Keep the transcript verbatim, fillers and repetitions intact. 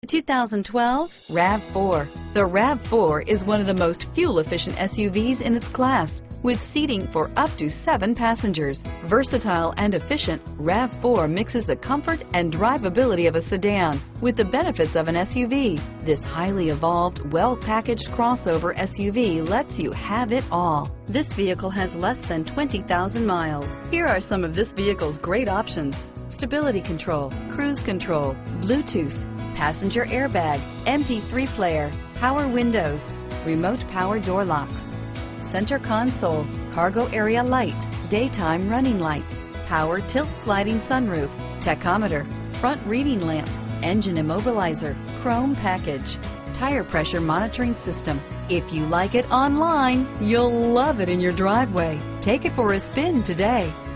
two thousand twelve RAV four. The RAV four is one of the most fuel-efficient S U Vs in its class, with seating for up to seven passengers. Versatile and efficient, RAV four mixes the comfort and drivability of a sedan with the benefits of an S U V. This highly evolved, well-packaged crossover S U V lets you have it all. This vehicle has less than twenty thousand miles. Here are some of this vehicle's great options: stability control, cruise control, Bluetooth, passenger airbag, M P three player, power windows, remote power door locks, center console, cargo area light, daytime running lights, power tilt sliding sunroof, tachometer, front reading lamps, engine immobilizer, chrome package, tire pressure monitoring system. If you like it online, you'll love it in your driveway. Take it for a spin today.